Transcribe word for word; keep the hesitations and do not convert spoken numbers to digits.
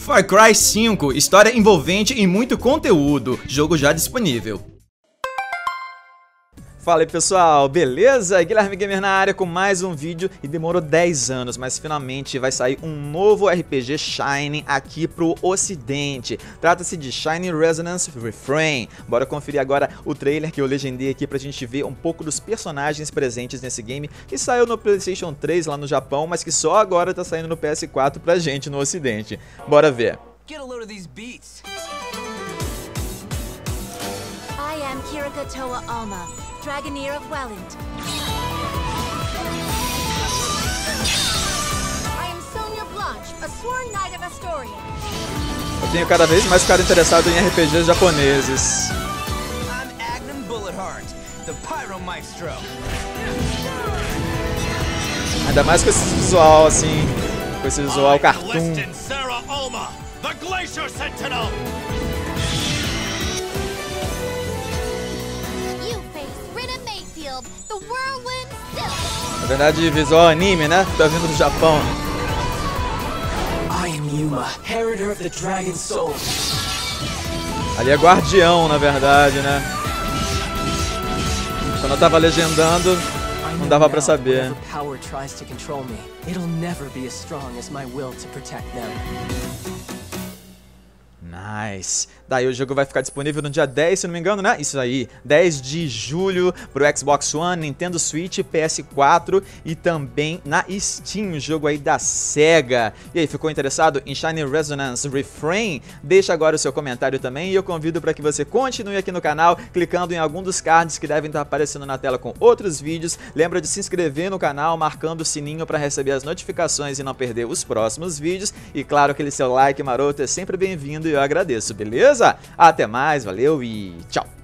Far Cry cinco, história envolvente e muito conteúdo, jogo já disponível. Fala aí pessoal, beleza? Guilherme Gamer na área com mais um vídeo e demorou dez anos, mas finalmente vai sair um novo R P G Shining aqui pro ocidente. Trata-se de Shining Resonance Refrain. Bora conferir agora o trailer que eu legendei aqui pra gente ver um pouco dos personagens presentes nesse game que saiu no PlayStation três lá no Japão, mas que só agora tá saindo no P S quatro pra gente no ocidente. Bora ver. Get a load of these beats. I am Kirika Toa Alma, Dragoneer of Welland. I am Sonia Blanche, a sworn knight of Astoria. Eu tenho cada vez mais ficado interessado em R P Gs japoneses. I'm Agnan Bulletheart, the Pyro Maestro. Ainda mais com esse visual assim, com esse visual cartoon. Sarah Alma, the Glacier Sentinel. You face Rina Mayfield, the Whirlwind Silk. Na verdade, visual anime, né? Tá vindo do Japão. I am Yuma, Heriter of the Dragon Soul. Ali é guardião, na verdade, né? Quando eu tava legendando, não dava pra saber. Power tries to control me. It'll never be as strong as my will to protect them. Nice. Daí o jogo vai ficar disponível no dia dez, se não me engano, né? Isso aí, dez de julho pro Xbox One, Nintendo Switch, P S quatro e também na Steam, o jogo aí da SEGA. E aí, ficou interessado em Shining Resonance Refrain? Deixa agora o seu comentário também e eu convido para que você continue aqui no canal, clicando em algum dos cards que devem estar aparecendo na tela com outros vídeos. Lembra de se inscrever no canal, marcando o sininho para receber as notificações e não perder os próximos vídeos. E claro, aquele seu like maroto é sempre bem-vindo e eu agradeço, beleza? Até mais, valeu e tchau!